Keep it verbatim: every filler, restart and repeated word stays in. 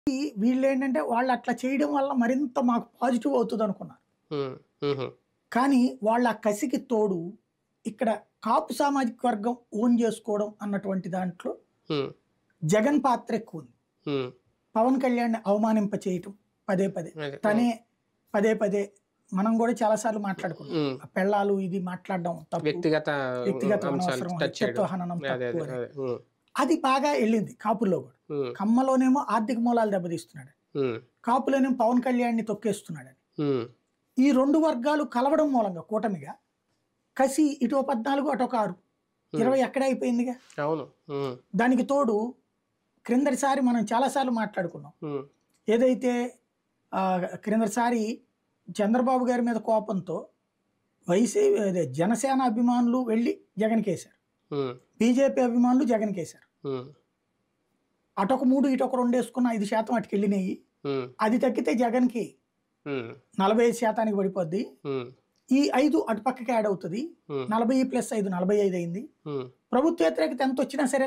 వీళ్ళేంటంటే వాళ్ళు అట్లా చేయడం వల్ల మరింత మాకు పాజిటివ్ అవుతుందనుకున్నారు. హ్మ్. హుహు. కానీ వాళ్ళ కసికి తోడు ఇక్కడ కాపు సామాజిక వర్గం ఓన్ చేసుకోవడం అన్నటువంటి దాంట్లో హ్మ్. జగన్ పాత్ర ఎక్కువుంది. హ్మ్. పవన్ కళ్యాణ్‌ని అవమానింప చేయటం పదే పదే. అదే. తనే హ్మ్. పదే పదే మనం గూడా చాలా సార్లు మాట్లాడుకున్నాం. హ్మ్. ఆ పెళ్ళాలు ఇది మాట్లాడడం తప్పు. వ్యక్తిగత వ్యక్తిగత అంశాలు అనవసరం, టచ్ చేయడం. వ్యక్తిత్వ హననం అదే. తప్పు అదే. అని. అదే. హ్మ్. అది బాగా ఎళ్ళింది కాపుల్లో గూడా. హ్మ్. కమ్మలోనేమో ఆర్థిక మూలాలు దెబ్బతీస్తున్నాడని. హ్మ్. కాపులోనేమో పవన్ కళ్యాణ్‌ని తొక్కేస్తున్నాడని. హ్మ్. ఈ రెండు వర్గాలు కలవడం మూలంగా కూటమిగా కసి ఇటో పద్నాలుగు అటొక ఆరు. హ్మ్. ఇరవై అక్కడే అయిపోయిందిగా. అవును. హ్మ్. దానికి తోడు క్రిందటిసారి మనం చాలా సార్లు మాట్లాడుకున్నాం. హ్మ్. ఏదైతే ఆహ్, క్రిందటిసారి చంద్రబాబు గారి మీద కోపంతో వైసీ అదే జనసేన అభిమానులు వెళ్లి జగన్‌కేశారు. హ్మ్. బీజేపీ అభిమానులు జగన్‌కేశారు. హ్మ్. అటొక మూడు ఇటొక రెండు ఏసుకున్న ఐదు శాతం అటుకెళ్ళినాయి. హ్మ్. అది తగ్గితే జగన్‌కి హ్మ్. నలభై ఐదు శాతానికి పడిపోద్ది. హ్మ్. ఈ ఐదు అటు పక్కకి యాడ్ అవుతది. హ్మ్. నలభై ప్లస్ ఐదు నలభై ఐదు అయింది. హ్మ్. ప్రభుత్వ వ్యతిరేకత ఎంతొచ్చినా సరే